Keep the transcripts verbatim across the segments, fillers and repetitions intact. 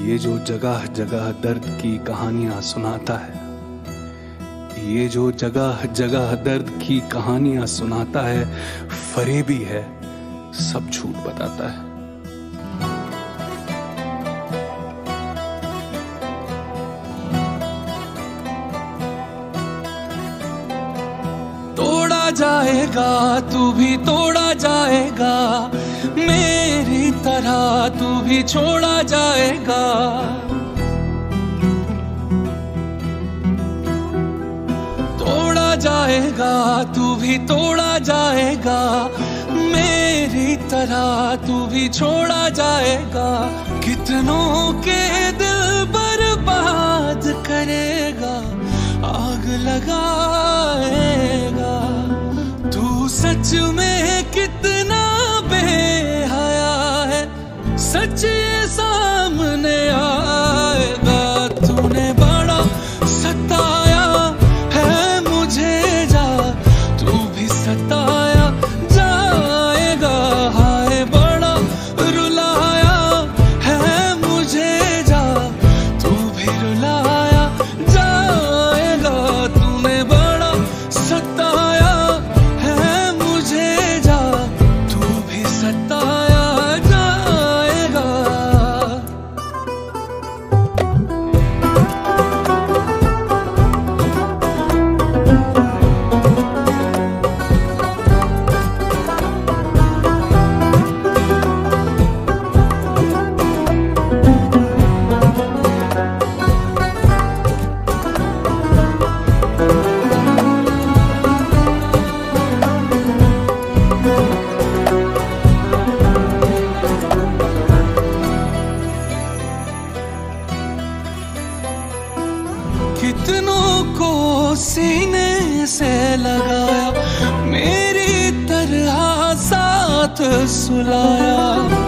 ये जो जगह जगह दर्द की कहानियां सुनाता है, ये जो जगह जगह दर्द की कहानियां सुनाता है, फरेबी है, सब झूठ बताता है। तोड़ा जाएगा तू भी तोड़ा जाएगा, मेरी तरह तू भी छोड़ा जाएगा। तोड़ा जाएगा तू भी तोड़ा जाएगा, मेरी तरह तू भी छोड़ा जाएगा। कितनों के दिल बर्बाद करेगा, आग लगाएगा। तू सच में कितना बेहया है, सच सामने आएगा। तूने बड़ा सताया है मुझे, जा तू भी सताया जाएगा। हाय बड़ा रुलाया है मुझे, जा तू भी रुलाया जाएगा। तूने बड़ा सताया है मुझे, जा तू भी सताया जाएगा। कितनों को सीने से लगाया, मेरी तरह साथ सुलाया।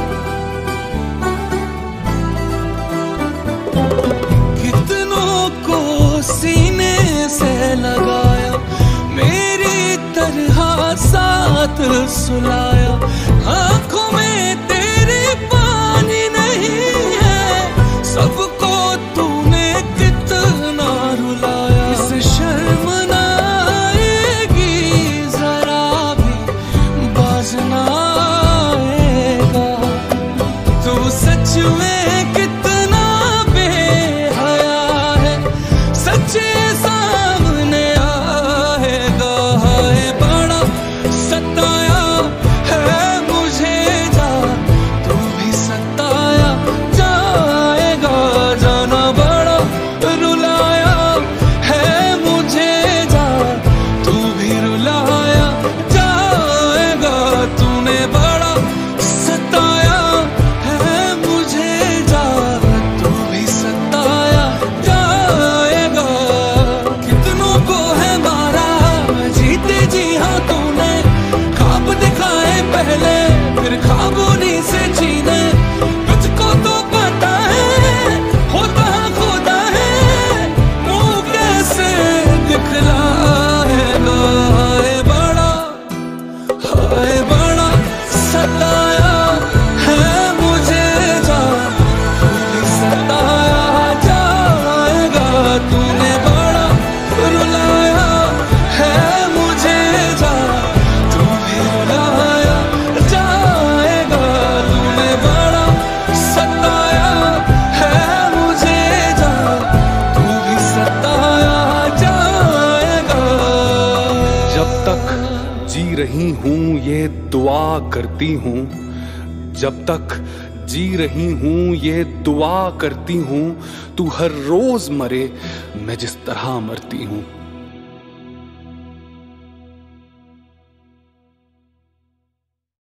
कितनों को सीने से लगाया, मेरी तरह साथ सुलाया। आंखों में तेरे पानी नहीं है, सबको तूने कितना रुलाया। इस शर्म ना आएगी जरा भी, बाज ना आएगा। तू सच में कितना बेहया है, सच सामने आएगा। हाय बड़ा सताया है मुझे, जा तू भी सताया जाएगा। जाना बड़ा रुलाया है मुझे, जा तू भी रुलाया जाएगा। तूने बड़ा सताया है मुझे, जा तू भी सताया जाएगा। कितनों को है मारा जीते जी हाँ तूने, ख्वाब दिखाए पहले फिर ख्वाबों से जीने। तुझको तो पता है होता खुदा है, मुंह कैसे दिखलाएगा। हाय बड़ा हाय बड़ा सताया है मुझे, जा तू भी सताया जाएगा। तूने बड़ा रुलाया है मुझे, जा तू भी रुलाया जाएगा। तूने बड़ा सताया है मुझे, जा तू भी सताया जाएगा। जब तक जी रही हूँ ये दुआ करती हूँ, जब तक जी रही हूँ ये दुआ करती हूँ। तू हर रोज मरे मैं जिस तरह मरती हूँ।